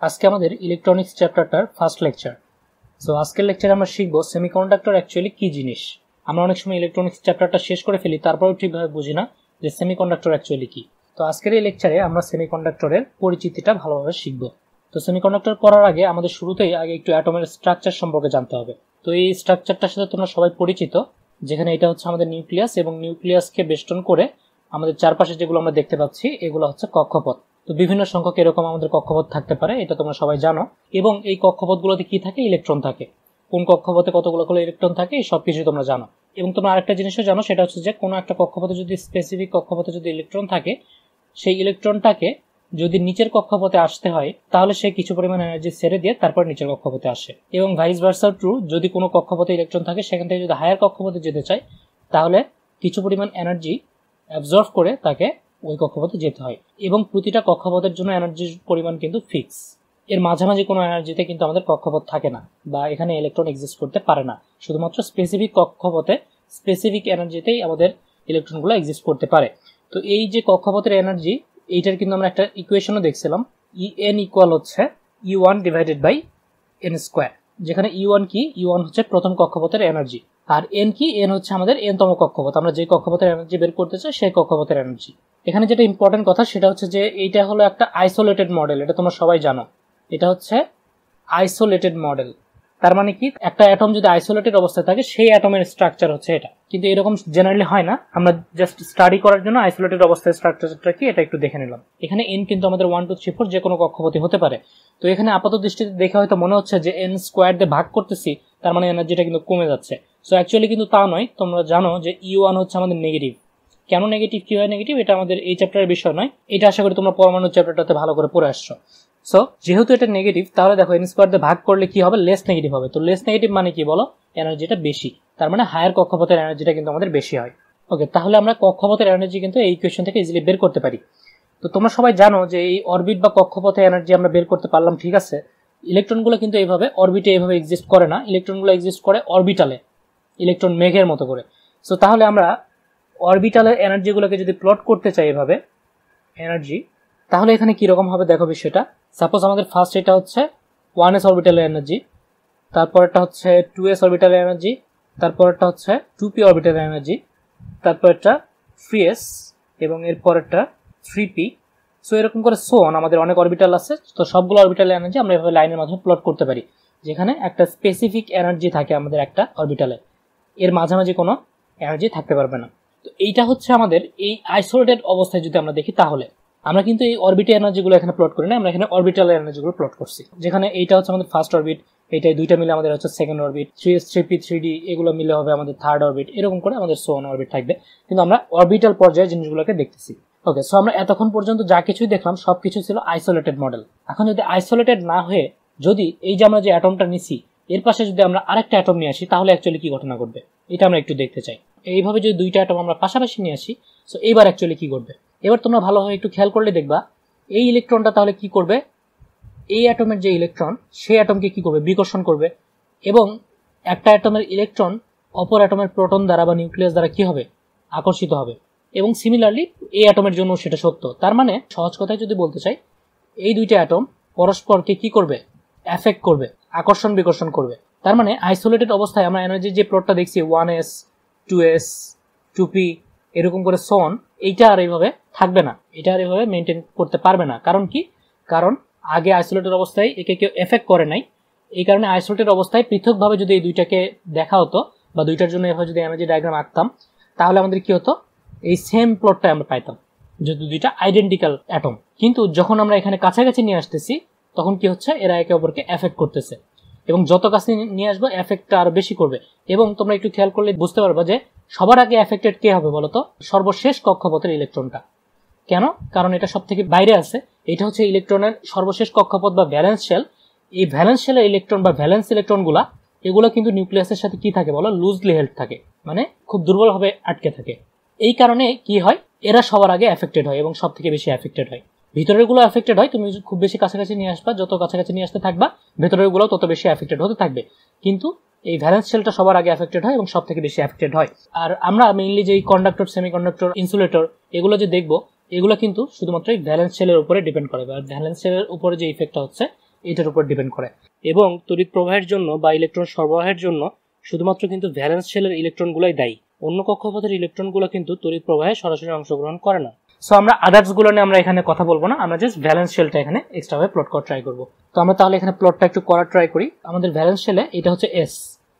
আজকে আমাদের ইলেকট্রনিক্স চ্যাপ্টারটার ফার্স্ট লেকচার। সো আজকের লেকচারে আমরা শিখবো সেমিকন্ডাক্টর অ্যাকচুয়ালি কি জিনিস। আমরা অনেক সময় ইলেকট্রনিক্স চ্যাপ্টারটা শেষ করে ফেলি, তারপরেও ঠিকভাবে বুঝি না যে সেমিকন্ডাক্টর অ্যাকচুয়ালি কি। তো আজকের এই লেকচারে আমরা সেমিকন্ডাক্টরের পরিচিতিটা ভালোভাবে শিখবো। তো সেমিকন্ডাক্টর পড়ার আগে আমাদের শুরুতেই আগে একটু অ্যাটমের স্ট্রাকচার সম্পর্কে জানতে হবে। তো এই স্ট্রাকচারটার সাথে তোমরা সবাই পরিচিত, যেখানে এটা হচ্ছে আমাদের নিউক্লিয়াস এবং নিউক্লিয়াসকে বেষ্টন করে আমাদের চারপাশে যেগুলো আমরা দেখতে পাচ্ছি এগুলো হচ্ছে কক্ষপথ। তো বিভিন্ন সংখ্যক এরকম আমাদের কক্ষপথ থাকতে পারে, এটা তোমরা সবাই জানো। এবং এই কক্ষপথগুলোতে কি থাকে? ইলেকট্রন থাকে। কোন কক্ষপথে কতগুলো করে ইলেকট্রন থাকে এই সবকিছু তোমরা জানো। এবং তোমরা আরেকটা জিনিসও জানো, সেটা হচ্ছে যে কোনো একটা কক্ষপথে যদি স্পেসিফিক কক্ষপথে যদি ইলেকট্রন থাকে, সেই ইলেকট্রনটাকে যদি নিচের কক্ষপথে আসতে হয় তাহলে সে কিছু পরিমাণ এনার্জি ছেড়ে দিয়ে তারপর নিচের কক্ষপথে আসে। এবং ভাইস ভার্সা ট্রু, যদি কোনো কক্ষপথে ইলেকট্রন থাকে সেখান থেকে যদি হায়ার কক্ষপথে যেতে চায় তাহলে কিছু পরিমাণ এনার্জি অ্যাবজর্ভ করে তাকে ওই কক্ষপথে যেতে হয়। এবং প্রতিটা কক্ষপথের জন্য এনার্জির পরিমাণ কিন্তু ফিক্স। এর মাঝামাঝি কোনো এনার্জিতে কিন্তু আমাদের কক্ষপথ থাকে না, বা এখানে ইলেকট্রন এক্সিস্ট করতে পারে না। শুধুমাত্র স্পেসিফিক কক্ষপথে স্পেসিফিক এনার্জিতেই আমাদের ইলেকট্রনগুলো এক্সিস্ট করতে পারে। তো এই যে কক্ষপথের এনার্জি, এইটার কিন্তু আমরা একটা ইকুয়েশনও দেখছিলাম। En ইকুয়াল হচ্ছে E1 divided by n square, যেখানে E1 কি? E1 হচ্ছে প্রথম কক্ষপথের এনার্জি, আর n কি? n হচ্ছে আমাদের n-তম কক্ষপথ। আমরা যে কক্ষপথের এনার্জি বের করতে চাই সেই কক্ষপথের এনার্জি। এখানে যেটা ইম্পর্টেন্ট কথা সেটা হচ্ছে যে এইটা হলো একটা আইসোলেটেড মডেল, এটা তোমরা সবাই জানো। এটা হচ্ছে আইসোলেটেড মডেল। তার মানে কি? একটা অ্যাটম যদি আইসোলেটেড অবস্থায় থাকে সেই অ্যাটমের স্ট্রাকচার হচ্ছে এটা। কিন্তু এরকম জেনারেলি হয় না, আমরা জাস্ট স্টাডি করার জন্য আইসোলেটেড অবস্থায় স্ট্রাকচারটা কি এটা একটু দেখে নিলাম। এখানে n কিন্তু আমাদের 1 2 3 4 যে কোনো কক্ষপথে হতে পারে। তো এখানে আপাত দৃষ্টিতে দেখে হয়তো মনে হচ্ছে যে n স্কোয়ার দিয়ে ভাগ করতেছি, তার মানে এনার্জিটা কিন্তু কমে যাচ্ছে। সো অ্যাকচুয়ালি কিন্তু তা নয়। তোমরা জানো যে E1 হচ্ছে আমাদের নেগেটিভ। কেন নেগেটিভ, কি হয় নেগেটিভ, এটা আমাদের এই চ্যাপ্টারের বিষয় নয়। এটা আশা করি তোমরা পরমাণু চ্যাপ্টারটাতে ভালো করে পড়ে আসছো। সো যেহেতু এটা নেগেটিভ, তাহলে দেখো n স্কোয়ার দিয়ে ভাগ করলে কি হবে? লেস নেগেটিভ হবে। তো লেস নেগেটিভ মানে কি বলো? এনার্জিটা বেশি। তার মানে হায়ার কক্ষপথের এনার্জিটা কিন্তু আমাদের বেশি হয়। ওকে, তাহলে আমরা কক্ষপথের এনার্জি কিন্তু এই ইকুয়েশন থেকে ইজিলি বের করতে পারি। তো তোমরা সবাই জানো যে এই অরবিট বা কক্ষপথে এনার্জি আমরা বের করতে পারলাম, ঠিক আছে। ইলেকট্রনগুলো কিন্তু এইভাবে অরবিটে এইভাবে এক্সিস্ট করে না, ইলেকট্রনগুলো এক্সিস্ট করে অরবিটালে, ইলেকট্রন মেঘের মতো করে। সো তাহলে আমরা অরবিটালের এনার্জিগুলোকে যদি প্লট করতে চাই এভাবে এনার্জি, তাহলে এখানে কিরকম হবে দেখো বিষয়টা। সাপোজ আমাদের ফার্স্ট এটা হচ্ছে 1s অরবিটালের এনার্জি, তারপরটা হচ্ছে 2s অরবিটালের এনার্জি, তারপরটা হচ্ছে 2p অরবিটালের এনার্জি, তারপরটা 3s এবং এরপরটা 3p। সো এরকম করে সোন আমাদের অনেক অরবিটাল আছে। তো সবগুলো অরবিটালের এনার্জি আমরা এভাবে লাইনের মাধ্যমে প্লট করতে পারি, যেখানে একটা স্পেসিফিক এনার্জি থাকে আমাদের একটা অরবিটালে, এর মাঝামাঝি কোনো এনার্জি থাকতে পারবে না। তো এইটা হচ্ছে আমাদের এই আইসোলেটেড অবস্থায় যদি আমরা দেখি, তাহলে আমরা কিন্তু এই অরবিটাল এনার্জিগুলো এখানে প্লট করি না, আমরা এখানে অরবিটাল এনার্জিগুলো প্লট করছি। যেখানে এইটা হচ্ছে আমাদের ফার্স্ট অরবিট, এইটাই দুইটা মিলে আমাদের হচ্ছে second orbit, 3s 3p 3d এগুলো মিলে হবে আমাদের থার্ড অরবিট, এরকম করে আমাদের সোন অরবিট থাকবে। কিন্তু আমরা অরবিটাল পর্যায়ে জিনিসগুলোকে দেখতেছি। ওকে, সো আমরা এতক্ষণ পর্যন্ত যা কিছুই দেখলাম সবকিছু ছিল আইসোলেটেড মডেল। এখন যদি আইসোলেটেড না হয়ে যদি এই যে আমরা যে অ্যাটমটা নিছি এর পাশে যদি আমরা আরেকটা অ্যাটম নিয়ে আসি, তাহলে অ্যাকচুয়ালি কি ঘটনা ঘটবে এটা আমরা একটু দেখতে চাই। এইভাবে যদি দুইটা অ্যাটম আমরা পাশাপাশি নিয়ে আসি, সো এইবার অ্যাকচুয়ালি কি ঘটবে এবার তোমরা ভালোভাবে একটু খেয়াল করলে দেখবা এই ইলেকট্রনটা তাহলে কি করবে, এই অ্যাটমের যে ইলেকট্রন সেই অ্যাটমকে কি করবে? বিকর্ষণ করবে। এবং একটা অ্যাটমের ইলেকট্রন অপর অ্যাটমের প্রোটন দ্বারা বা নিউক্লিয়াস দ্বারা কি হবে? আকর্ষিত হবে। এবং সিমিলারলি এই অ্যাটমের জন্য সেটা সত্য। তার মানে সহজ কথায় যদি বলতে চাই, এই দুইটা অ্যাটম পরস্পরকে কি করবে? এফেক্ট করবে, আকর্ষণ বিকর্ষণ করবে। তার মানে আইসোলেটেড অবস্থায় আমরা এনার্জির যে প্লটটা দেখছি 1s 2s 2p এরকম করে সোন, এইটা আর এইভাবে থাকবে না, এটা আর এইভাবে মেনটেন করতে পারবে না। কারণ কি? কারণ আগে আইসোলেটেড অবস্থায় একে কেউ এফেক্ট করে নাই। এই কারণে আইসোলেটেড অবস্থায় পৃথকভাবে যদি এই দুইটাকে দেখা হতো বা দুইটার জন্য এভাবে যদি এনার্জি ডায়াগ্রাম আঁকতাম, তাহলে আমাদের কি হতো? এই সেম প্লটটা আমরা পাইতাম, যদি দুইটা আইডেন্টিক্যাল অ্যাটম। কিন্তু যখন আমরা এখানে কাছাকাছি নিয়ে আসতেছি তখন কি হচ্ছে? এরা একে অপরকে এফেক্ট করতেছে, এবং যত কাছে নিয়ে আসবো এফেক্টটা আরো বেশি করবে। এবং তোমরা একটু খেয়াল করলে বুঝতে পারবা যে সবার আগে এফেক্টেড কে হবে বলতো? সর্বশেষ কক্ষপথের ইলেকট্রনটা। কেন? কারণ এটা সব থেকে বাইরে আছে। এটা হচ্ছে ইলেকট্রনের সর্বশেষ কক্ষপথ বা ভ্যালেন্স শেল। এই ভ্যালেন্স শেলের ইলেকট্রন বা ভ্যালেন্স ইলেকট্রনগুলা এগুলো কিন্তু নিউক্লিয়াসের সাথে কি থাকে বলো? লুজলি হেল্ড থাকে, মানে খুব দুর্বলভাবে আটকে থাকে। এই কারণে কি হয়? এরা সবার আগে এফেক্টেড হয় এবং সব থেকে বেশি এফেক্টেড হয়। ভিতরের গুলো এফেক্টেড হয়, তুমি খুব বেশি কাছাকাছি নিয়ে আসবা, যত কাছাকাছি নিয়ে আসতে থাকবা ভেতরের গুলো তত বেশি এফেক্টেড হতে থাকবে। কিন্তু এই ভ্যালেন্স শেলটা সবার আগে এফেক্টেড হয় এবং সব থেকে বেশি এফেক্টেড হয়। আর আমরা মেইনলি যে কন্ডাক্টর, সেমিকন্ডাক্টর, ইনসুলেটর এগুলো যে দেখবো, এগুলো কিন্তু শুধুমাত্র এই ভ্যালেন্স শেলের উপরে ডিপেন্ড করে, বা ভ্যালেন্স শেলের উপরে যে ইফেক্টটা হচ্ছে এটার উপর ডিপেন্ড করে। এবং তড়িৎ প্রবাহের জন্য বা ইলেকট্রন সরবরাহের জন্য শুধুমাত্র কিন্তু ভ্যালেন্স শেলের ইলেকট্রনগুলোই দায়ী, অন্য কক্ষপথের ইলেকট্রনগুলো কিন্তু তড়িৎ প্রবাহে সরাসরি অংশগ্রহণ করে না। সো আমরা আদার্স গুলো নিয়ে আমরা এখানে কথা বলবো না, আমরা জাস্ট ভ্যালেন্স শেলটা এখানে এক্সট্রা ভাবে প্লট করা ট্রাই করবো। তো আমরা তাহলে এখানে প্লটটা একটু করার ট্রাই করি। আমাদের ভ্যালেন্স শেলে এটা হচ্ছে এস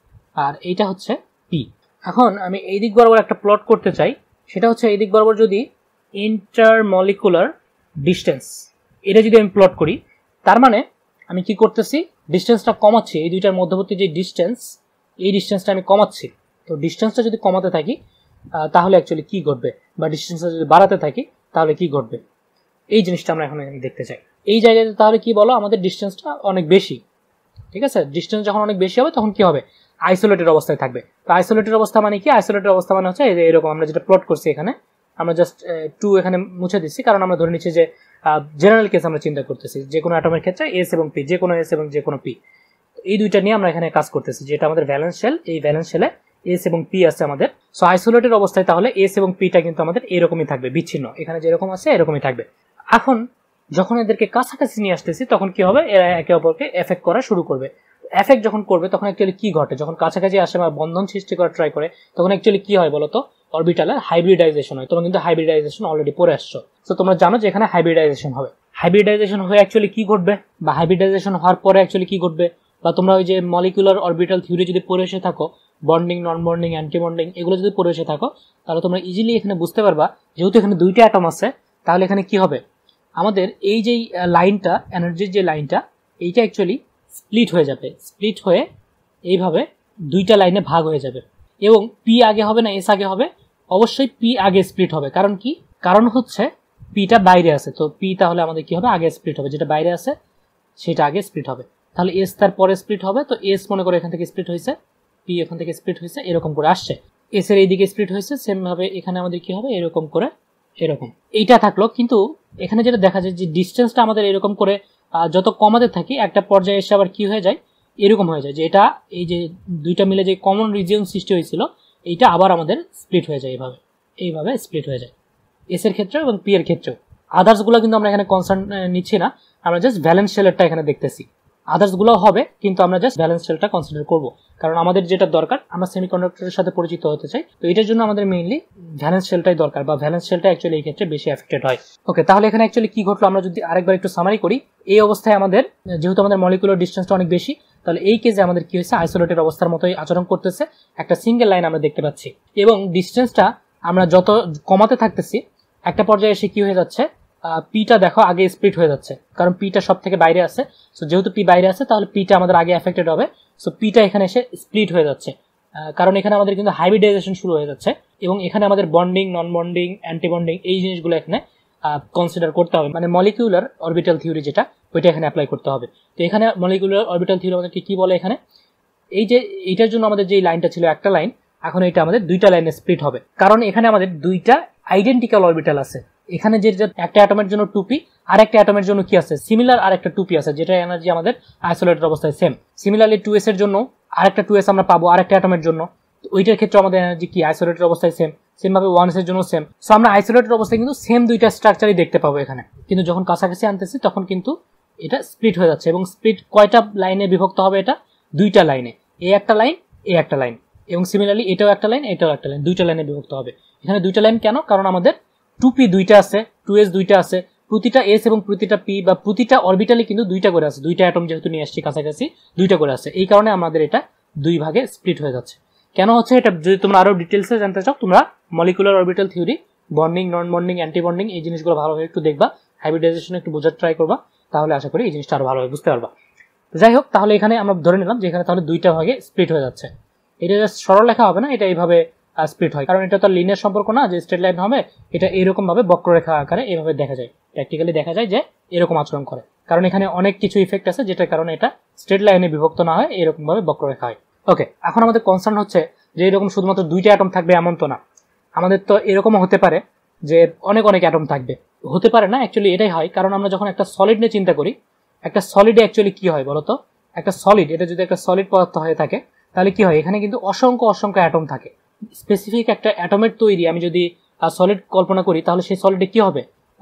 আর এইটা হচ্ছে পি। এখন আমি এই দিক বরাবর একটা প্লট করতে চাই, সেটা হচ্ছে এই দিক বরাবর যদি ইন্টারমলিকুলার ডিস্টেন্স এটা যদি আমি প্লট করি, তার মানে আমি কি করতেছি, ডিস্টেন্সটা কমাচ্ছি। এই দুইটার মধ্যবর্তী যে ডিস্টেন্স, এই ডিস্টেন্সটা আমি কমাচ্ছি। তো ডিস্টেন্সটা যদি কমাতে থাকি তাহলে অ্যাকচুয়ালি কি ঘটবে, বা ডিস্টেন্সটা যদি বাড়াতে থাকি তাহলে কি ঘটবে, এই জিনিসটা আমরা এখন দেখতে চাই। এই জায়গাতে তাহলে কি বলো, আমাদের ডিস্টেন্সটা অনেক বেশি, ঠিক আছে। ডিস্টেন্স যখন অনেক বেশি হবে তখন কি হবে, আইসোলেটেড অবস্থায় থাকবে। তো আইসোলেটেড অবস্থা মানে কি, আইসোলেটেড অবস্থা মানে হচ্ছে এরকম আমরা যেটা প্লট করছি এখানে, আমরা জাস্ট 2 এখানে মুছে দিচ্ছি, কারণ আমরা ধরে নিচ্ছি যে জেনারেল কেস আমরা চিন্তা করতেছি যে কোনো অ্যাটমের ক্ষেত্রে এস এবং পি, যে কোনো এস এবং যে কোনো পি, এই দুইটা নিয়ে আমরা এখানে কাজ করতেছি। যেটা আমাদের ভ্যালেন্স শেল, এই ভ্যালেন্স শেলে এস এবং পি আছে আমাদের। সো আইসোলেটেড অবস্থায় তাহলে এস এবং পিটা কিন্তু আমাদের এরকমই থাকবে, বিচ্ছিন্ন, এখানে যেরকম আছে এরকমই থাকবে। এখন যখন এদেরকে কাছাকাছি নিয়ে আসতেছি তখন কি হবে, এরা একে অপরকে এফেক্ট করা শুরু করবে। এফেক্ট যখন করবে তখন অ্যাকচুয়ালি কি ঘটে, যখন কাছাকাছি আসে বা বন্ধন সৃষ্টি করার ট্রাই করে তখন অ্যাকচুয়ালি কি হয় বলতো, অরবিটালের হাইব্রিডাইজেশন হয়। তোমরা কিন্তু হাইব্রিডাইজেশন অলরেডি পড়ে আসছো, তো তোমরা জানো যে এখানে হাইব্রিডাইজেশন হবে। হাইব্রিডাইজেশন হয়ে অ্যাকচুয়ালি কি ঘটবে, বা হাইব্রিডাইজেশন হওয়ার পরে অ্যাকচুয়ালি কি ঘটবে, বা তোমরা ওই যে মলিকুলার অরবিটাল থিওরি যদি পড়ে এসে থাকো, bonding, non bonding, anti bonding, এগুলো যদি পড়ে এসে থাকো তাহলে তোমরা ইজিলি এখানে বুঝতে পারবা, যেহেতু এখানে দুইটা অ্যাটম আছে তাহলে এখানে কি হবে, আমাদের এই যে লাইনটা, এনার্জির যে লাইনটা, এইটা অ্যাকচুয়ালি স্প্লিট হয়ে যাবে। স্প্লিট হয়ে এইভাবে দুইটা লাইনে ভাগ হয়ে যাবে, এবং পি আগে হবে না এস আগে হবে, অবশ্যই পি আগে স্প্লিট হবে। কারণ কি, কারণ হচ্ছে পিটা বাইরে আছে, তো পি তাহলে আমাদের কি হবে, আগে স্প্লিট হবে, যেটা বাইরে আছে সেটা আগে স্প্লিট হবে। তাহলে এস তার পরে স্প্লিট হবে, তো এস মনে করে এখান থেকে স্প্লিট হয়েছে, পি এখান থেকে স্প্লিট হয়েছে, এরকম করে আসছে। এস এর এইদিকে স্প্লিট হয়েছে, সেম ভাবে এখানে আমাদের কি হবে, এরকম করে এরকম এইটা থাকলো। কিন্তু এখানে যেটা দেখা যায় যে ডিস্টেন্সটা আমাদের এরকম করে যত কমাতে থাকি একটা পর্যায়ে এসে আবার কি হয়ে যায়, এরকম হয়ে যায় যে এটা এই যে দুইটা মিলে যে কমন রিজিয়ন সৃষ্টি হয়েছিল এইটা আবার আমাদের স্প্লিট হয়ে যায়, এইভাবে স্প্লিট হয়ে যায় এস এর ক্ষেত্রে এবং পি এর ক্ষেত্রেও। আদার্স গুলো কিন্তু আমরা এখানে কনসার্ন নিচ্ছি না, আমরা জাস্ট ভ্যালেন্স শেলেরটা এখানে দেখতেছি। আদার্স গুলো হবে কিন্তু আমরা জাস্ট ব্যালেন্স শেলটা কনসিডার করব, কারণ আমাদের যেটা দরকার, আমরা সেমিকন্ডাক্টরের সাথে পরিচিত হতে চাই, তো এটার জন্য আমাদের মেইনলি ভ্যালেন্স শেলটাই দরকার, বা ভ্যালেন্স শেলটা অ্যাকচুয়ালি এই ক্ষেত্রে বেশি এফেক্টেড হয়। ওকে, তাহলে এখানে অ্যাকচুয়ালি কি ঘটলো আমরা যদি আরেকবার একটু সামারি করি। এই অবস্থায় আমাদের যেহেতু আমাদের মলিকুলার ডিস্টেন্সটা অনেক বেশি, তাহলে এই কেসে আমাদের কি হয়েছে, আইসোলেটেড অবস্থার মতোই আচরণ করতেছে, একটা সিঙ্গেল লাইন আমরা দেখতে পাচ্ছি, এবং ডিস্টেন্সটা আমরা যত কমাতে থাকতেছি একটা পর্যায়ে এসে কি হয়ে যাচ্ছে, পিটা দেখো আগে স্প্লিট হয়ে যাচ্ছে, কারণ পিটা সব থেকে বাইরে আছে। সো যেহেতু পি বাইরে আছে তাহলে পিটা আমাদের আগে এফেক্টেড হবে, সো পিটা এখানে এসে স্প্লিট হয়ে যাচ্ছে, কারণ এখানে আমাদের কিন্তু হাইব্রিডাইজেশন শুরু হয়ে যাচ্ছে, এবং এখানে আমাদের bonding, non bonding, anti bonding এই জিনিসগুলো এখানে কনসিডার করতে হবে, মানে মলিকিউলার অরবিটাল থিওরি যেটা, ওইটা এখানে অ্যাপ্লাই করতে হবে। তো এখানে মলিকিউলার অরবিটাল থিওরি আমাদেরকে কি বলে, এখানে এই যে এইটার জন্য আমাদের যে লাইনটা ছিল একটা লাইন, এখন এটা আমাদের দুইটা লাইনে স্প্লিট হবে, কারণ এখানে আমাদের দুইটা আইডেন্টিক্যাল অরবিটাল আছে। এখানে যে একটা অ্যাটমের জন্য 2p, আর একটা অ্যাটমের জন্য কি আছে, সিমিলার আর একটা 2p আছে, যেটা এনার্জি আমাদের আইসোলেটেড অবস্থায় সেম। সিমিলারলি 2s এর জন্য আরেকটা 2s আমরা পাবো আরেকটা অ্যাটমের জন্য, তো ওইটার ক্ষেত্রে আমাদের এনার্জি কি আইসোলেটেড অবস্থায় সেম, সেম ভাবে 1s এর জন্য সেম। সো আমরা আইসোলেটেড অবস্থায় কিন্তু সেম দুইটা স্ট্রাকচারই দেখতে পাবো এখানে, কিন্তু যখন কাছাকাছি আনতেছি তখন কিন্তু এটা স্প্লিট হয়ে যাচ্ছে, এবং স্প্লিট কয়টা লাইনে বিভক্ত হবে, এটা দুইটা লাইনে, এই একটা লাইন, এই একটা লাইন, এবং সিমিলারলি এটাও একটা লাইন, এটাও একটা লাইন, দুইটা লাইনে বিভক্ত হবে। এখানে দুইটা লাইন কেন, কারণ আমাদের 2p দুইটা আছে, 2s দুইটা আছে, প্রতিটা s এবং প্রতিটা p বা প্রতিটা অরবিটালে কিন্তু দুইটা করে আছে, দুইটা অ্যাটম যেহেতু নিয়ে আসছি কাছাকাছি, দুইটা করে আছে, এই কারণে আমাদের এটা দুই ভাগে স্প্লিট হয়ে যাচ্ছে। কেন হচ্ছে এটা যদি তোমরা আরো ডিটেলসে জানতে চাও, তোমরা molecular orbital theory, bonding, non bonding, anti bonding এই জিনিসগুলো ভালোভাবে একটু দেখবা, হাইব্রিডাইজেশন একটু বোঝার ট্রাই করবা, তাহলে আশা করি এই জিনিসটা আরো ভালোভাবে বুঝতে পারবা। যাই হোক, তাহলে এখানে আমরা ধরে নিলাম যে এখানে তাহলে দুইটা ভাগে স্প্লিট হয়ে যাচ্ছে। এটা জাস্ট সরল লেখা হবে না, এটা এইভাবে স্প্লিট হয়, কারণ এটা তো লিনিয়ার সম্পর্ক না যে স্ট্রেট লাইন হবে, এটা এরকম ভাবে বক্ররেখা আকারে এইভাবে দেখা যায়, প্র্যাকটিক্যালি দেখা যায় যে এরকম আচরণ করে, কারণ এখানে অনেক কিছু ইফেক্ট আছে যেটার কারণে এটা স্ট্রেট লাইনে বিভক্ত না হয়, এরকম ভাবে বক্ররেখা হয়। ওকে, এখন আমাদের কনসার্ন হচ্ছে যে এরকম শুধুমাত্র দুইটা অ্যাটম থাকবে এমন তো না, আমাদের তো এরকমও হতে পারে যে অনেক অনেক অ্যাটম থাকবে, হতে পারে না, অ্যাকচুয়ালি এটাই হয়, কারণ আমরা যখন একটা সলিড নিয়ে চিন্তা করি, একটা সলিডে অ্যাকচুয়ালি কি হয় বলতো, একটা সলিড, এটা যদি একটা সলিড পদার্থ হয়ে থাকে তাহলে কি হয়, এখানে কিন্তু অসংখ্য অসংখ্য অ্যাটম থাকে। স্পেসিফিক একটা অ্যাটমের তৈরি আমি যদি সলিড কল্পনা করি, তাহলে সেই সলিডে কি হবে,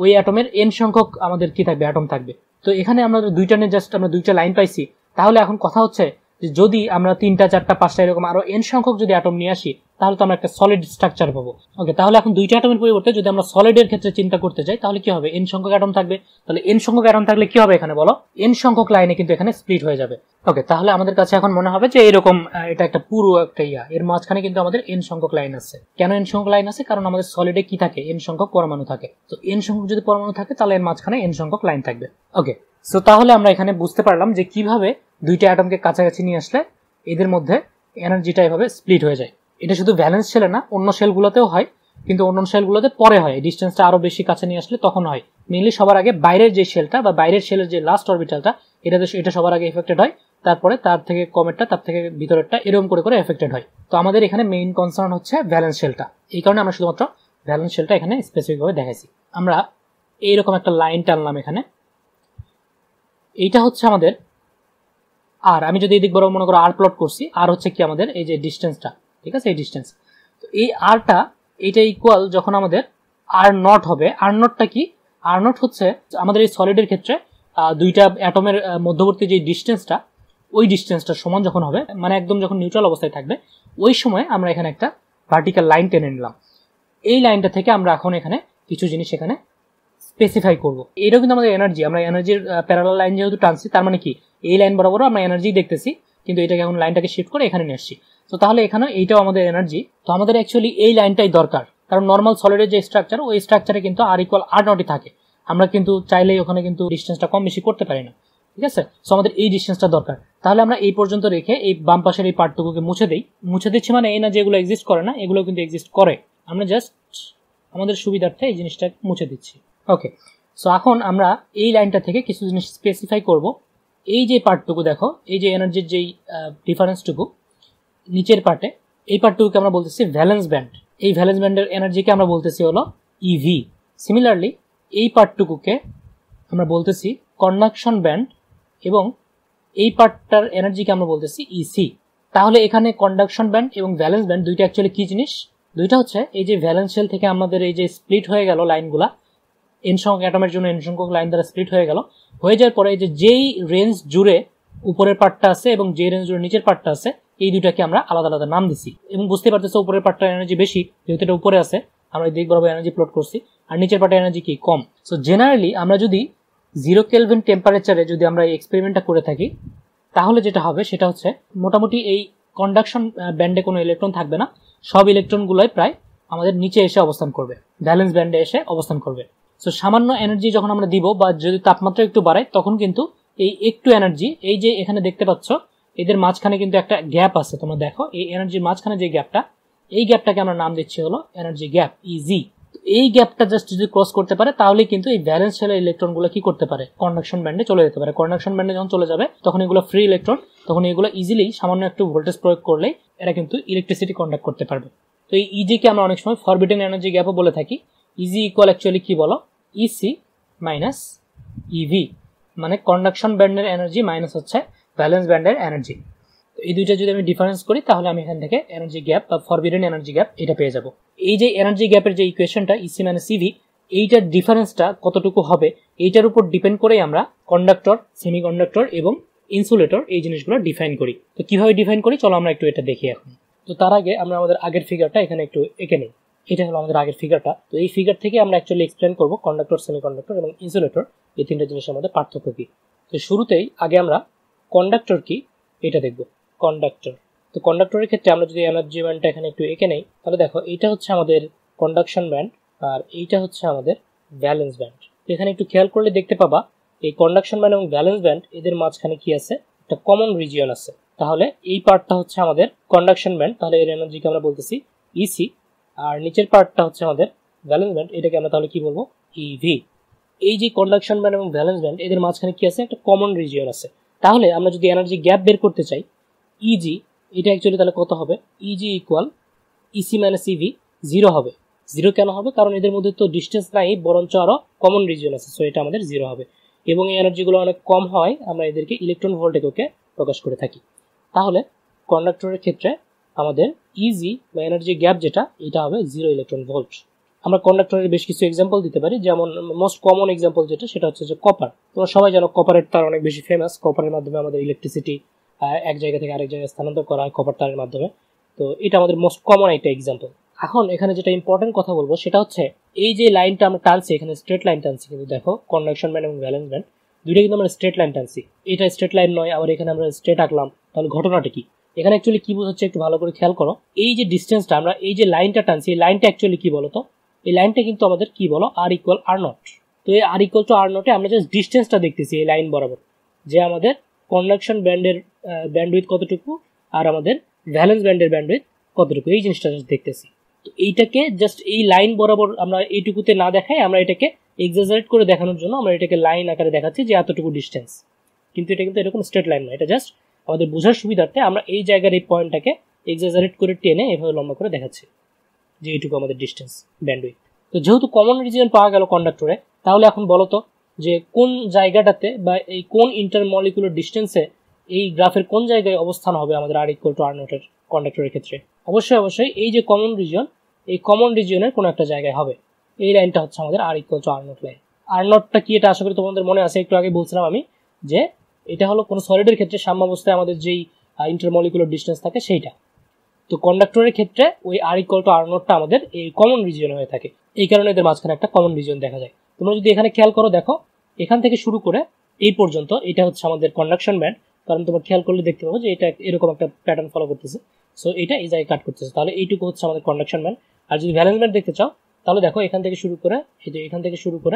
ওই অ্যাটমের n সংখ্যক আমাদের কি থাকবে, অ্যাটম থাকবে। তো এখানে আমরা দুইটা নিয়ে জাস্ট আমরা দুইটা লাইন পাইছি। তাহলে এখন কথা হচ্ছে যে যদি আমরা 3টা 4টা 5টা এরকম আরো n সংখ্যক যদি অ্যাটম নিয়ে আসি তাহলে তো আমরা একটা সলিড স্ট্রাকচার পাবো। ওকে, তাহলে এখন দুইটা অ্যাটমের পরিবর্তে যদি আমরা সলিডের ক্ষেত্রে চিন্তা করতে চাই তাহলে কি হবে, n সংখ্যক অ্যাটম থাকবে। তাহলে n সংখ্যক অ্যাটম থাকলে কি হবে এখানে বলো, n সংখ্যক লাইনে কিন্তু এখানে স্প্লিট হয়ে যাবে। ওকে, তাহলে আমাদের কাছে এখন মনে হবে যে এরকম এটা একটা পুরো একটা এর মাঝখানে কিন্তু আমাদের n সংখ্যক লাইন আছে। কেন n সংখ্যক লাইন আছে, কারণ আমাদের সলিডে কি থাকে, n সংখ্যক পরমাণু থাকে। তো n সংখ্যক যদি পরমাণু থাকে তাহলে এর মাঝখানে n সংখ্যক লাইন থাকবে। ওকে, সো তাহলে আমরা এখানে বুঝতে পারলাম যে কিভাবে দুইটা অ্যাটমকে কাছাকাছি নিয়ে আসলে এদের মধ্যে এনার্জিটা এভাবে স্প্লিট হয়ে যায়। এটা শুধু ভ্যালেন্স শেলে না, অন্য শেলগুলোতেও হয়, কিন্তু অন্য শেলগুলোতে পরে হয়, ডিস্টেন্সটা আরো বেশি কাছে নিয়ে আসলে তখন হয়। মেইনলি সবার আগে বাইরের যে শেলটা বা বাইরের শেলের যে লাস্ট অরবিটালটা এটা সবার আগে এফেক্টেড হয়, তারপরে তার থেকে কমেরটা, তার থেকে ভিতরেরটা, এরকম করে করে এফেক্টেড হয়। তো আমাদের এখানে মেইন কনসার্ন হচ্ছে ভ্যালেন্স শেলটা, এই কারণে আমরা শুধুমাত্র ভ্যালেন্স শেলটা এখানে স্পেসিফিকভাবে দেখাইছি। আমরা এইরকম একটা লাইন টানলাম এখানে, এইটা হচ্ছে আমাদের আর, আমি যদি এদিক বড় মনে করো আর প্লট করছি, আর হচ্ছে কি আমাদের এই যে ডিস্টেন্সটা, ঠিক আছে, এই ডিস্টেন্স। তো এই আরটা এটা ইকুয়াল যখন আমাদের আর নট হবে। আর নটটা কি, আর নট হচ্ছে আমাদের এই সলিডের ক্ষেত্রে দুইটা অ্যাটমের মধ্যবর্তী যে ডিস্টেন্সটা, ওই ডিস্টেন্সটা সমান যখন হবে, মানে একদম যখন নিউট্রাল অবস্থায় থাকবে, ওই সময় আমরা এখানে একটা ভার্টিক্যাল লাইন টেনে নিলাম। এই লাইনটা থেকে আমরা এখন এখানে কিছু জিনিস এখানে স্পেসিফাই করবো। এটাও কিন্তু আমাদের এনার্জি, আমরা এনার্জির প্যারালাল লাইন যেহেতু টানছি, তার মানে কি এই লাইন বরাবর আমরা এনার্জি দেখতেছি, কিন্তু এটাকে এখন লাইনটাকে শিফট করে এখানে নিয়ে আসছি। তো তাহলে এখানে এইটাও আমাদের এনার্জি। তো আমাদের অ্যাকচুয়ালি এই লাইনটাই দরকার, কারণ নর্মাল সলিডের যে স্ট্রাকচার, ওই স্ট্রাকচারে কিন্তু আর ইকুয়াল আর নটই থাকে। আমরা কিন্তু চাইলেই ওখানে কিন্তু ডিস্টেন্সটা কম বেশি করতে পারি না, ঠিক আছে। সো আমাদের এই ডিস্টেন্সটা দরকার। তাহলে আমরা এই পর্যন্ত রেখে এই বাম পাশের এই পার্টটুকুকে মুছে দিচ্ছি, মানে এই না যেগুলো এক্সিস্ট করে না, এগুলো কিন্তু এক্সিস্ট করে, আমরা জাস্ট আমাদের সুবিধার্থে এই জিনিসটা মুছে দিচ্ছি। ওকে, সো এখন আমরা এই লাইনটা থেকে কিছু জিনিস স্পেসিফাই করব। এই যে পার্টটুকু দেখো, এই যে এনার্জির যেই ডিফারেন্সটুকু নিচের পার্টে, এই পার্টটুকুকে আমরা বলতেছি ভ্যালেন্স ব্যান্ড। এই ভ্যালেন্স ব্যান্ডের এনার্জিকে আমরা বলতেছি হলো ইভি। সিমিলারলি এই পার্টটুকুকে আমরা বলতেছি কন্ডাকশন ব্যান্ড, এবং এই পার্টটার এনার্জিকে আমরা বলতেছি ইসি। তাহলে এখানে কন্ডাকশন ব্যান্ড এবং ভ্যালেন্স ব্যান্ড দুইটা অ্যাকচুয়ালি কি জিনিস, দুইটা হচ্ছে এই যে ভ্যালেন্স শেল থেকে আমাদের এই যে স্প্লিট হয়ে গেল লাইনগুলা, এন সংখ্যক অ্যাটমের জন্য এন সংখ্যক লাইন দ্বারা স্প্লিট হয়ে যাওয়ার পরে যেই রেঞ্জ জুড়ে উপরের পার্টটা আছে এবং যে রেঞ্জ জুড়ে নিচের পার্টটা আছে, এই দুটাকে আমরা আলাদা আলাদা নাম দিছি। এবং বুঝতে পারতেছো উপরের পার্টটার এনার্জি বেশি, যেহেতু এটা উপরে আছে, আমরা এই দিক বরাবর এনার্জি প্লট করছি, আর নিচের পার্টের এনার্জি কি, কম। সো জেনারেলি আমরা যদি 0 কেলভিন টেম্পারেচারে যদি আমরা এই এক্সপেরিমেন্টটা করে থাকি, তাহলে যেটা হবে সেটা হচ্ছে মোটামুটি এই কন্ডাকশন ব্যান্ডে কোনো ইলেকট্রন থাকবে না, সব ইলেকট্রনগুলোই প্রায় আমাদের নিচে এসে অবস্থান করবে, ভ্যালেন্স ব্যান্ডে এসে অবস্থান করবে। সো সামান্য এনার্জি যখন আমরা দিব বা যদি তাপমাত্রা একটু বাড়ায়, তখন কিন্তু এই একটু এনার্জি, এই যে এখানে দেখতে পাচ্ছ এদের মাঝখানে কিন্তু একটা গ্যাপ আছে, তোমরা দেখো এই এনার্জির মাঝখানে যে গ্যাপটা, এই গ্যাপটাকে আমরা নাম দিচ্ছি হলো এনার্জি গ্যাপ, ইজি। এই গ্যাপটা জাস্ট যদি ক্রস করতে পারে তাহলে কিন্তু এই ভ্যালেন্স শেলের ইলেকট্রনগুলো কি করতে পারে, কন্ডাকশন ব্যান্ডে চলে যেতে পারে। কন্ডাকশন ব্যান্ডে যখন চলে যাবে তখন এগুলো ফ্রি ইলেকট্রন, তখন এগুলো ইজিলি সামান্য একটু ভোল্টেজ প্রয়োগ করলেই এরা কিন্তু ইলেকট্রিসিটি কন্ডাক্ট করতে পারবে। তো এই ইজিকে আমরা অনেক সময় ফরবিডেন এনার্জি গ্যাপও বলে থাকি। ইজি ইকুয়াল অ্যাকচুয়ালি কি বলো, ইসি মাইনাস ইভি, মানে কন্ডাকশন ব্যান্ডের এনার্জি মাইনাস হচ্ছে ভ্যালেন্স ব্যান্ডের এনার্জি। এই দুইটা যদি আমি ডিফারেন্স করি তাহলে আমি এখান থেকে এনার্জি গ্যাপ বা ফরবিডেন এনার্জি গ্যাপ এটা পেয়ে যাব। এই যে এনার্জি গ্যাপের যে ইকুয়েশনটা ইসি মাইনাস ইভি, এইটার ডিফারেন্সটা কতটুকু হবে এইটার উপর ডিপেন্ড করেই আমরা কন্ডাক্টর, সেমিকন্ডাক্টর এবং ইনসুলেটর এই জিনিসগুলো ডিফাইন করি। তো কিভাবে ডিফাইন করি চলো আমরা একটু এটা দেখি এখন। তো তার আগে আমরা আমাদের আগের ফিগারটা এখানে একটু এঁকে নিই। এটা হলো আমাদের আগের ফিগারটা। তো এই ফিগার থেকে আমরা অ্যাকচুয়ালি এক্সপ্লেন করবো কন্ডাক্টর, সেমিকন্ডাক্টর এবং ইনসুলেটর এই তিনটা জিনিসের মধ্যে পার্থক্য কি। তো শুরুতেই আগে আমরা কন্ডাক্টর কি এটা দেখবো। কন্ডাক্টর, তো কন্ডাক্টরের ক্ষেত্রে আমরা যদি এনার্জি ব্যান্ডটা এখানে একটু এঁকে নেই, তাহলে দেখো এইটা হচ্ছে আমাদের কন্ডাকশন ব্যান্ড আর এইটা হচ্ছে আমাদের ভ্যালেন্স ব্যান্ড। তো এখানে একটু খেয়াল করলে দেখতে পাবা এই কন্ডাকশন ব্যান্ড এবং ভ্যালেন্স ব্যান্ড এদের মাঝখানে কি আছে, একটা কমন রিজিয়ন আছে। তাহলে এই পার্টটা হচ্ছে আমাদের কন্ডাকশন ব্যান্ড, তাহলে এর এনার্জিকে আমরা বলতেছি ইসি, আর নিচের পার্টটা হচ্ছে আমাদের ভ্যালেন্স ব্যান্ড, এটাকে আমরা তাহলে কি বলবো, ইভি। এই যে কন্ডাকশন ব্যান্ড এবং ভ্যালেন্স ব্যান্ড এদের মাঝখানে কি আছে, একটা কমন রিজিয়ন আছে। তাহলে আমরা যদি এনার্জি গ্যাপ বের করতে চাই, ইজি, এটা অ্যাকচুয়ালি তাহলে কত হবে, EG equal EC minus EV, 0 হবে। 0 কেন হবে, কারণ এদের মধ্যে তো ডিস্টেন্স নাই, বরঞ্চ আরো কমন রিজিয়ন আছে, সো এটা আমাদের 0 হবে। এবং এই এনার্জিগুলো অনেক কম হয়, আমরা এদেরকে ইলেকট্রন ভোল্ট এককে প্রকাশ করে থাকি। তাহলে কন্ডাক্টরের ক্ষেত্রে আমাদের ইজি বা এনার্জি গ্যাপ যেটা, এটা হবে 0 ইলেকট্রন ভোল্ট। আমরা কন্ডাক্টরের বেশ কিছু এক্সাম্পল দিতে পারি, যেমন মোস্ট কমন এক্সাম্পল যেটা সেটা হচ্ছে যে কপার। তোমরা সবাই জানো কপারের তার অনেক বেশি ফেমাস। কপারের মাধ্যমে আমাদের ইলেকট্রিসিটি এক জায়গা থেকে আরেক জায়গায় স্থানান্তর করা হয় কপার তারের মাধ্যমে। তো এটা আমাদের মোস্ট কমন একটা এক্সাম্পল। এখন এখানে যেটা ইম্পর্টেন্ট কথা বলবো সেটা হচ্ছে এই যে লাইনটা আমরা টানছি, এখানে স্ট্রেট লাইন টানছি, কিন্তু দেখো কন্ডাকশন ব্যান্ড এবং ভ্যালেন্স ব্যান্ড দুইটা কিন্তু আমরা স্ট্রেট লাইন টানছি। এটা স্ট্রেট লাইন নয়, আবার এখানে আমরা স্ট্রেট আঁকলাম, তাহলে ঘটনাটা কি? এখানে অ্যাকচুয়ালি কি বোঝাচ্ছে একটু ভালো করে খেয়াল করো। এই যে ডিস্টেন্সটা আমরা এই যে লাইনটা টানছি, এই লাইনটা অ্যাকচুয়ালি কি বলতো? এই লাইনটা কিন্তু আমাদের কি বলো, আর ইকুয়াল আর নট। তো এই আর ইকুয়াল টু আর নটে আমরা জাস্ট ডিস্টেন্সটা দেখতেছি এই লাইন বরাবর, যে আমাদের কন্ডাকশন ব্যান্ডের ব্যান্ডউইথ কতটুকু আর আমাদের ভ্যালেন্স ব্যান্ডের ব্যান্ডউইথ কতটুকু, এই জিনিসটা জাস্ট দেখতেছি। তো এইটাকে জাস্ট এই লাইন বরাবর আমরা এইটুকুতে না দেখাই, আমরা এটাকে এক্সাজারেট করে দেখানোর জন্য আমরা এটাকে লাইন আকারে দেখাচ্ছি যে এতটুকু ডিস্টেন্স, কিন্তু এটা কিন্তু এরকম স্ট্রেট লাইন নয়। এটা জাস্ট আমাদের বোঝার সুবিধার্থে আমরা এই জায়গার এই পয়েন্টটাকে এক্সাজারেট করে টেনে এভাবে লম্বা করে দেখাচ্ছি যে এইটুকু আমাদের ডিস্টেন্স ব্যান্ডউইথ। তো যেহেতু কমন রিজিয়ন পাওয়া গেল কন্ডাক্টরে, তাহলে এখন বলো তো যে কোন জায়গাটাতে বা এই কোন ইন্টারমলিকুলার ডিস্টেন্সে এই গ্রাফের কোন জায়গায় অবস্থান হবে আমাদের আর ইকুয়াল টু আর নটের কন্ডাক্টরের ক্ষেত্রে? অবশ্যই এই যে কমন রিজিয়ন, এই কমন রিজিয়নের কোনো একটা জায়গায় হবে। এই লাইনটা হচ্ছে আমাদের R equal to R naught line. আর নটটা কি এটা আশা করি তোমাদের মনে আছে, একটু আগে বলছিলাম আমি যে এটা হলো কোনো সলিডের ক্ষেত্রে সাম্যাবস্থায় আমাদের যেই ইন্টারমলিকুলার ডিস্টেন্স থাকে সেইটা। তো কন্ডাক্টরের ক্ষেত্রে ওই আর ইকুয়াল টু আর নটটা আমাদের এই কমন রিজিয়ন হয়ে থাকে, এই কারণে এদের মাঝখানে একটা কমন রিজিয়ন দেখা যায়। তোমরা যদি এখানে খেয়াল করো, দেখো এখান থেকে শুরু করে এই পর্যন্ত এটা হচ্ছে আমাদের কন্ডাকশন ব্যান্ড, কারণ তোমরা খেয়াল করলে দেখতে পাবো যে এটা এরকম একটা প্যাটার্ন ফলো করতেছে। সো এটা এই জায়গায় কাট করতেছে, তাহলে এইটুকু হচ্ছে আমাদের কন্ডাকশন ব্যান্ড। আর যদি ভ্যালেন্স ব্যান্ড দেখতে চাও তাহলে দেখো এখান থেকে শুরু করে এই যে এখান থেকে শুরু করে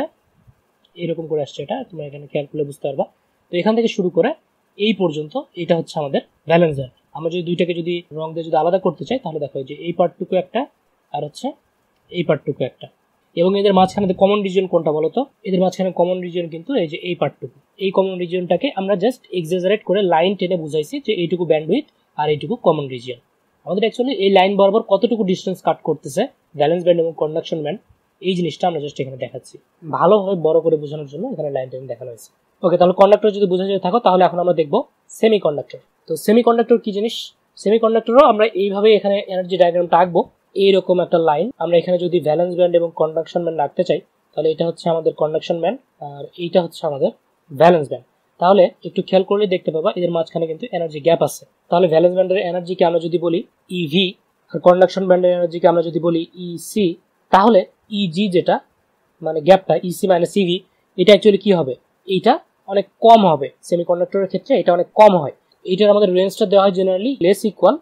এরকম করে আসছে, এটা তোমরা এখানে খেয়াল করলে বুঝতে পারবা। তো এখান থেকে শুরু করে এই পর্যন্ত এটা হচ্ছে আমাদের ভ্যালেন্স ব্যান্ড। আমরা যদি দুইটাকে যদি রং দিয়ে যদি আলাদা করতে চাই তাহলে দেখো যে এই পার্টটুকু একটা আর হচ্ছে এই পার্টটুকু একটা, এবং এদের মাঝখানে কমন রিজিয়ন কোনটা বলো তো? এদের মাঝখানে কমন রিজিয়ন কিন্তু এই যে এই পার্টটুকু। এই কমন রিজিয়নটাকে আমরা জাস্ট এক্সাজারেট করে লাইন টেনে বুঝাইছি যে এইটুকু ব্যান্ডউইথ আর এইটুকু কমন রিজিয়ন। আমাদের অ্যাকচুয়ালি এই লাইন বরাবর কতটুকু ডিস্টেন্স কাট করতেছে ভ্যালেন্স ব্যান্ড এবং কন্ডাকশন ব্যান্ড, এই জিনিসটা আমরা জাস্ট এখানে দেখাচ্ছি ভালোভাবে বড় করে বোঝানোর জন্য এখানে লাইন টেনে দেখানো হয়েছে। ওকে, তাহলে কন্ডাক্টর যদি বোঝা যেতে থাকো তাহলে এখন আমরা দেখবো সেমি কন্ডাক্টর। তো সেমি কন্ডাক্টর কি জিনিস? সেমি কন্ডাক্টরও আমরা এইভাবে এখানে এনার্জি ডায়াগ্রামটা আঁকবো, এইরকম একটা লাইন। আমরা এখানে যদি ভ্যালেন্স ব্যান্ড এবং কন্ডাকশন ব্যান্ড রাখতে চাই তাহলে এটা হচ্ছে আমাদের কন্ডাকশন ব্যান্ড আর এইটা হচ্ছে আমাদের ভ্যালেন্স ব্যান্ড। তাহলে একটু খেয়াল করলে দেখতে পাবা এদের মাঝখানে কিন্তু এনার্জি গ্যাপ আছে। তাহলে ভ্যালেন্স ব্যান্ডের এনার্জিকে আমরা যদি বলি ইভি আর কন্ডাকশন ব্যান্ডের এনার্জিকে আমরা যদি বলি ইসি, তাহলে ইজি যেটা মানে গ্যাপটা ইসি মাইনাস ইভি, এটা অ্যাকচুয়ালি কি হবে? এইটা অনেক কম হবে। সেমিকন্ডাক্টরের ক্ষেত্রে এটা অনেক কম হয়। এইটার আমাদের রেঞ্জটা দেওয়া হয় generally less equal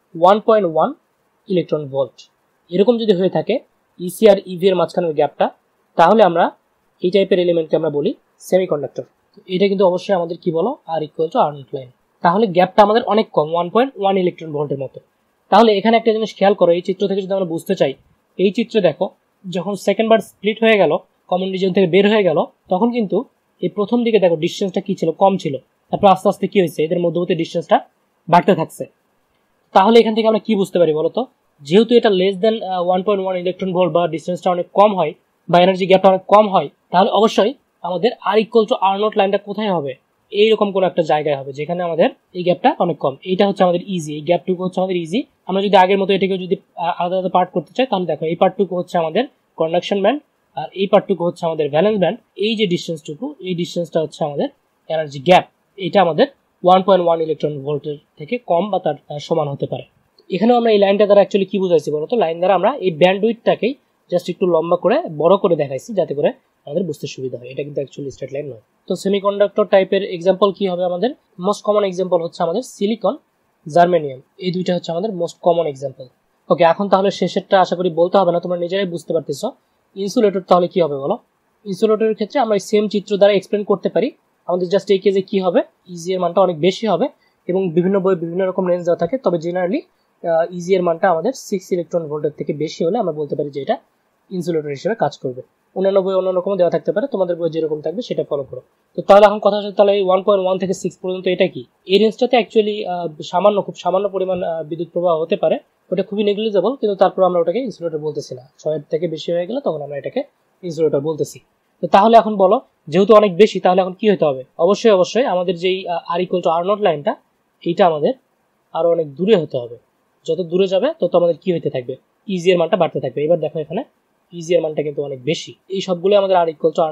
1.1 electron volt. এরকম যদি হয়ে থাকে ইসি আর ইভি এর মাঝখানের গ্যাপটা, তাহলে আমরা এই টাইপের এলিমেন্টকে আমরা বলি সেমিকন্ডাক্টর। এটা কিন্তু অবশ্যই আমাদের কি বলো, R equal to R naught line. তাহলে গ্যাপটা আমাদের অনেক কম, 1.1 ইলেকট্রন ভোল্টের মতো। তাহলে এখানে একটা জিনিস খেয়াল করো, এই চিত্র থেকে যদি আমরা বুঝতে চাই, এই চিত্রে দেখো যখন সেকেন্ড বার স্প্লিট হয়ে গেল, কমন রিজিয়ন থেকে বের হয়ে গেল, তখন কিন্তু এই প্রথম দিকে দেখো ডিস্টেন্সটা কি ছিল, কম ছিল। তারপর আস্তে আস্তে কি হয়েছে, এদের মধ্যবর্তী ডিস্টেন্সটা বাড়তে থাকছে। তাহলে এখান থেকে আমরা কি বুঝতে পারি বলতো? যেহেতু এটা লেস দেন 1.1 ইলেকট্রন ভোল্ট বা ডিস্টেন্সটা অনেক কম হয় বা এনার্জি গ্যাপটা অনেক কম হয়, তাহলে অবশ্যই আমাদের R equal to R naught লাইনটা কোথায় হবে? এইরকম কোনো একটা জায়গায় হবে যেখানে আমাদের এই গ্যাপটা অনেক কম। এইটা হচ্ছে আমাদের ইজি, এই গ্যাপটুকু হচ্ছে আমাদের ইজি। আমরা যদি আগের মতো এটাকে যদি আলাদা আলাদা পার্ট করতে চাই তাহলে দেখো এই পার্টটুকু হচ্ছে আমাদের কন্ডাকশন ব্যান্ড আর এই পার্টটুকু হচ্ছে আমাদের ভ্যালেন্স ব্যান্ড। এই যে ডিস্টেন্সটুকু, এই ডিস্টেন্সটা হচ্ছে আমাদের এনার্জি গ্যাপ। এটা আমাদের 1.1 ইলেকট্রন ভোল্টের থেকে কম বা তার সমান হতে পারে। এখানেও আমরা এই লাইনটা দ্বারা অ্যাকচুয়ালি কি বুঝাইছি বলতো? লাইন দ্বারা আমরা এই ব্যান্ডউইথটাকেই জাস্ট একটু লম্বা করে বড় করে দেখাইছি যাতে করে আমাদের বুঝতে সুবিধা হয়। এটা কিন্তু অ্যাকচুয়ালি স্ট্রেট লাইন নয়। তো সেমিকন্ডাক্টর টাইপের এক্সাম্পল কি হবে? আমাদের মোস্ট কমন এক্সাম্পল হচ্ছে আমাদের সিলিকন, জার্মেনিয়াম। এই দুইটা হচ্ছে আমাদের মোস্ট কমন এক্সাম্পল। ওকে, এখন তাহলে শেষেরটা আশা করি বলতে হবে না, তোমরা নিজেরাই বুঝতে পারতেছো। ইনসুলেটর তাহলে কি হবে বলো? ইনসুলেটরের ক্ষেত্রে আমরা সেম চিত্র দ্বারা এক্সপ্লেন করতে পারি। আমাদের জাস্ট এই কেসে কি হবে, ইজি এর মানটা অনেক বেশি হবে এবং বিভিন্ন বই বিভিন্ন রকম রেঞ্জ দেওয়া থাকে, তবে জেনারেলি ইজি এর মানটা আমাদের 6 ইলেকট্রন ভোল্টের থেকে বেশি হলে আমরা বলতে পারি যে এটা ইনসুলেটর হিসেবে কাজ করবে। অন্যান্য বই অন্য রকম দেওয়া থাকতে পারে, তোমাদের বই যেরকম থাকবে সেটা ফলো করো। তো তাহলে এখন কথা হচ্ছে তাহলে 1.1 থেকে 6 পর্যন্ত এটা কি? এই রেঞ্জটাতে অ্যাকচুয়ালি খুব সামান্য পরিমাণ বিদ্যুৎ প্রবাহ হতে পারে, ওটা খুবই নেগলিজেবল, কিন্তু তারপর আমরা ওটাকে ইনসুলেটর বলতেছি না। 6 থেকে বেশি হয়ে গেলে তখন আমরা এটাকে ইনসুলেটর বলতেছি। তো তাহলে এখন বলো, যেহেতু অনেক বেশি তাহলে এখন কি হতে হবে? অবশ্যই আমাদের যেই R equal to R naught লাইনটা, এইটা আমাদের আরো অনেক দূরে হতে হবে। যত দূরে যাবে তত আমাদের কি হইতে থাকবে, ইজি এর মানটা বাড়তে থাকবে। এবার দেখো এখানে PG এর মানটা কিন্তু অনেক বেশি। এই সবগুলো আমাদের R equal to R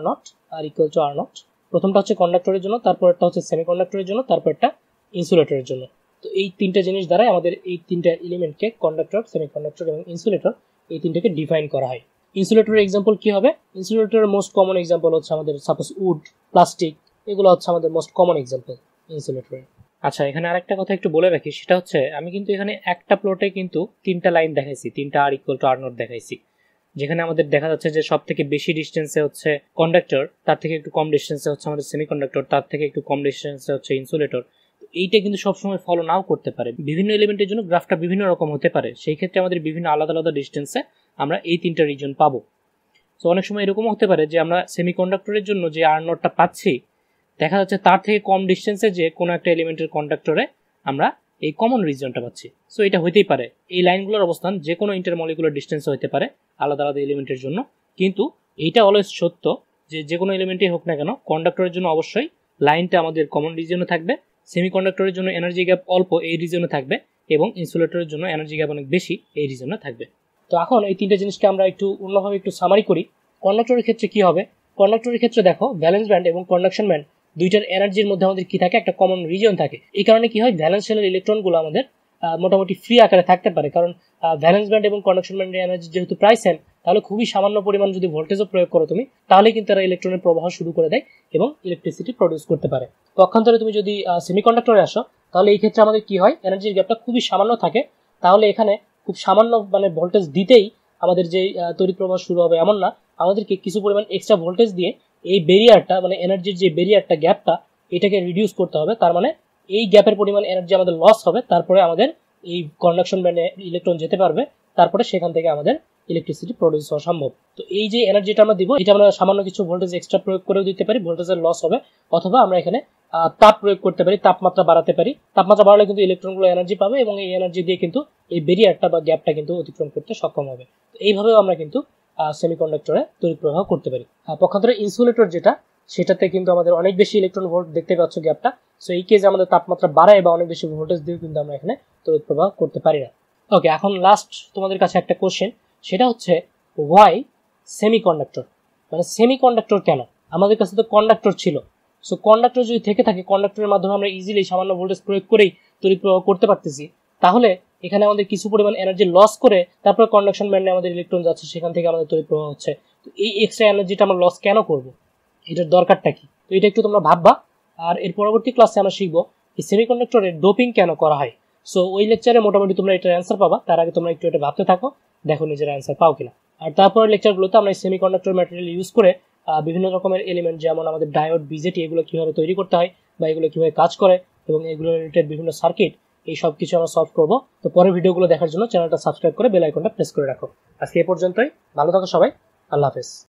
naught. প্রথমটা হচ্ছে কন্ডাক্টরের জন্য, তারপরটা হচ্ছে সেমিকন্ডাক্টরের জন্য, তারপরটা ইনসুলেটরের জন্য। তো এই তিনটা জিনিস দ্বারাই আমাদের এই তিনটা এলিমেন্টকে কন্ডাক্টর, সেমিকন্ডাক্টর এবং ইনসুলেটর এই তিনটাকে ডিফাইন করা হয়। ইনসুলেটরের এক্সাম্পল কি হবে? ইনসুলেটরের মোস্ট কমন এক্সাম্পল হচ্ছে আমাদের সাপোজ উড, প্লাস্টিক, এগুলো হচ্ছে আমাদের মোস্ট কমন এক্সাম্পল ইনসুলেটরের। আচ্ছা, এখানে আরেকটা কথা একটু বলে রাখি, সেটা হচ্ছে আমি কিন্তু এখানে একটা প্লটে কিন্তু তিনটা লাইন দেখাইছি, তিনটা R equal to R naught দেখাইছি, যেখানে আমাদের দেখা যাচ্ছে যে সব থেকে বেশি ডিস্টেন্সে হচ্ছে কন্ডাক্টর, তার থেকে একটু কম ডিস্টেন্সে হচ্ছে আমাদের সেমিকন্ডাক্টর, তার থেকে একটু কম ডিস্টেন্সে হচ্ছে ইনসুলেটর। এইটা কিন্তু সবসময় ফলো নাও করতে পারে, বিভিন্ন এলিমেন্টের জন্য গ্রাফটা বিভিন্ন রকম হতে পারে, সেই ক্ষেত্রে আমাদের বিভিন্ন আলাদা আলাদা ডিস্টেন্সে আমরা এই তিনটা রিজন পাবো। তো অনেক সময় এরকমও হতে পারে যে আমরা সেমিকন্ডাক্টরের জন্য যে আর নটটা পাচ্ছি, দেখা যাচ্ছে তার থেকে কম ডিস্টেন্সে যে কোনো একটা এলিমেন্টের কন্ডাক্টরে আমরা এই কমন রিজনটা পাচ্ছি। সো এটা হইতেই পারে, এই লাইনগুলোর অবস্থান যে কোনো ইন্টারমলিকুলার ডিস্টেন্সে হতে পারে আলাদা আলাদা এলিমেন্টের জন্য, কিন্তু এইটা অলওয়েজ সত্য যে কোনো এলিমেন্টই হোক না কেন, কন্ডাক্টরের জন্য অবশ্যই লাইনটা আমাদের কমন রিজনে থাকবে, সেমিকন্ডাক্টরের জন্য এনার্জি গ্যাপ অল্প এই রিজনে থাকবে, এবং ইনসুলেটরের জন্য এনার্জি গ্যাপ অনেক বেশি এই রিজনে থাকবে। তো এখন এই তিনটা জিনিসকে আমরা একটু অন্যভাবে একটু সামারি করি। কন্ডাক্টরের ক্ষেত্রে কি হবে? কন্ডাক্টরের ক্ষেত্রে দেখো, ভ্যালেন্স ব্যান্ড এবং কন্ডাকশন ব্যান্ড দুইটার এনার্জির মধ্যে আমাদের কি থাকে? একটা কমন রিজন থাকে। এই কারণে কি হয়, ভ্যালেন্স শেলের ইলেকট্রনগুলো আমাদের মোটামুটি ফ্রি আকারে থাকতে পারে, কারণ ভ্যালেন্স ব্যান্ড এবং কন্ডাকশন ব্যান্ডের এনার্জি যেহেতু প্রায় সেম, তাহলে খুবই সামান্য পরিমাণ যদি ভোল্টেজও প্রয়োগ করো তুমি, তাহলে কিন্তু তারা ইলেকট্রনের প্রবাহ শুরু করে দেয় এবং ইলেকট্রিসিটি প্রডিউস করতে পারে। পক্ষান্তরে তুমি যদি সেমিকন্ডাক্টরে আসো, তাহলে এই ক্ষেত্রে আমাদের কি হয়, এনার্জির গ্যাপটা খুবই সামান্য থাকে, তাহলে এখানে খুব সামান্য মানে ভোল্টেজ দিতেই আমাদের যে তড়িৎ প্রবাহ শুরু হবে এমন না, আমাদেরকে কিছু পরিমাণ এক্সট্রা ভোল্টেজ দিয়ে এই ব্যারিয়ারটা মানে এনার্জির যে ব্যারিয়ারটা গ্যাপটা এটাকে রিডিউস করতে হবে। তার মানে এই গ্যাপের পরিমাণ এনার্জি আমাদের লস হবে, তারপরে আমাদের এই কন্ডাকশন ব্যান্ডে ইলেকট্রন যেতে পারবে, তারপরে সেখান থেকে আমাদের ইলেকট্রিসিটি প্রডিউস হওয়া সম্ভব। তো এই যে এনার্জিটা আমরা দিব, এটা আমরা সামান্য কিছু ভোল্টেজ এক্সট্রা প্রয়োগ করেও দিতে পারি, ভোল্টেজের লস হবে, অথবা আমরা এখানে তাপ প্রয়োগ করতে পারি, তাপমাত্রা বাড়াতে পারি। তাপমাত্রা বাড়ালে কিন্তু ইলেকট্রনগুলো এনার্জি পাবে এবং এই এনার্জি দিয়ে কিন্তু এই ব্যারিয়ারটা বা গ্যাপটা কিন্তু অতিক্রম করতে সক্ষম হবে। তো এইভাবেও আমরা কিন্তু সেমিকন্ডাক্টরে তড়িৎ প্রবাহ করতে পারি। পক্ষান্তরে ইনসুলেটর যেটা, সেটাতে কিন্তু আমাদের অনেক বেশি ইলেকট্রন ভোল্ট দেখতে পাচ্ছ গ্যাপটা, সো এই কেসে আমাদের তাপমাত্রা বাড়ায় বা অনেক বেশি ভোল্টেজ দিয়ে কিন্তু আমরা এখানে তড়িৎ প্রবাহ করতে পারি না। ওকে, এখন লাস্ট তোমাদের কাছে একটা কোশ্চেন, সেটা হচ্ছে ওয়াই সেমিকন্ডাক্টর, মানে সেমিকন্ডাক্টর কেন? আমাদের কাছে তো কন্ডাক্টর ছিল, সো কন্ডাক্টর যদি থেকে থাকে, কন্ডাক্টরের মাধ্যমে আমরা ইজিলি সামান্য ভোল্টেজ প্রয়োগ করেই তড়িৎ প্রবাহ করতে পারতেছি, তাহলে এখানে আমাদের কিছু পরিমাণ এনার্জি লস করে তারপরে কন্ডাকশন ব্যান্ডে আমাদের ইলেকট্রন যাচ্ছে, সেখান থেকে আমাদের তড়িৎ প্রবাহ হচ্ছে। তো এই এক্সট্রা এনার্জিটা আমরা লস কেন করব? এটার দরকারটা কি? তো এটা একটু তোমরা ভাববা। আর এর পরবর্তী ক্লাসে আমরা শিখবো এই সেমিকন্ডাক্টরের ডোপিং কেন করা হয়। সো ওই লেকচারে মোটামুটি তোমরা এটার অ্যান্সার পাবা, তার আগে তোমরা একটু এটা ভাবতে থাকো, দেখো নিজের অ্যান্সার পাও কিনা। আর তারপরের লেকচারগুলোতে আমরা সেমিকন্ডাক্টর ম্যাটেরিয়াল ইউজ করে বিভিন্ন রকমের এলিমেন্ট, যেমন আমাদের ডায়োড, বিজেটি, এগুলো কিভাবে তৈরি করতে হয় বা এগুলো কিভাবে কাজ করে এবং এগুলো রিলেটেড বিভিন্ন সার্কিট, এই সব কিছু আমরা সলভ করবো। তো পরের ভিডিওগুলো দেখার জন্য চ্যানেলটা সাবস্ক্রাইব করে বেল আইকনটা প্রেস করে রাখো। আজকে এ পর্যন্তই, ভালো থাকো সবাই, আল্লাহ হাফেজ।